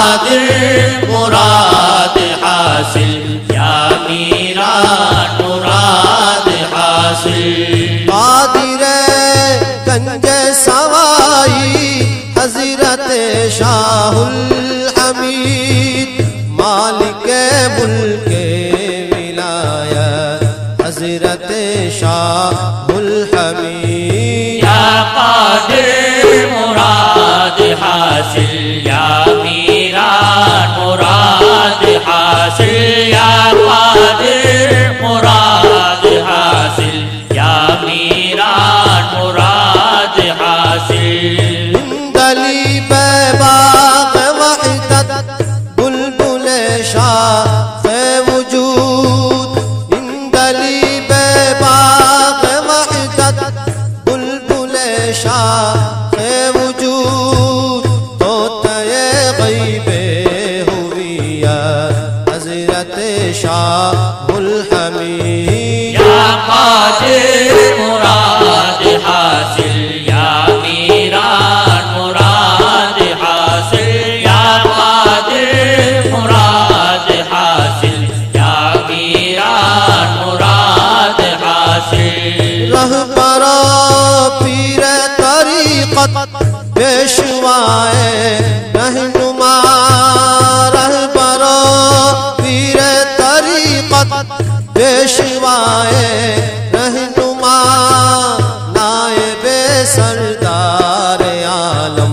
कादिर मुराद हासिल या मीरान मुराद हासिल। कादिर गंज सवाई हजरत शाहुल हमीद मालिक मुल्क विलायत हजरत शाहुल हमीद। या कादिर मुराद हासिल या मीरान मुराद हासिल या कादिर मुराद हासिल या मीरान मुराद हासिल। इंदली बाग वहदत बुलबुल शाह वजूद इंदली बाग वहदत बुलबुल शाह वजूद तो तय गैबे हुविया हजरत शाहुल हमीद। या कादिर मुराद हासिल या मीरान मुराद हासिल या कादिर मुराद हासिल या मीरान मुराद हासिल। रहबरा पीर तरीक़त पेशवाए रहनुमा रहबरा पीर तरीक़त पेशवाए रहनुमा नायबे सरदार आलम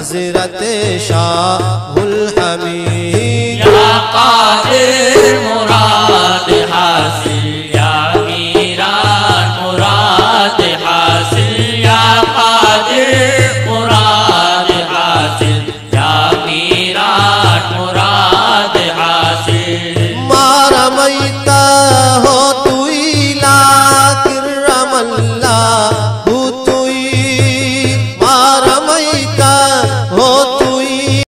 हजरत शाहुल हमीद। या कादिर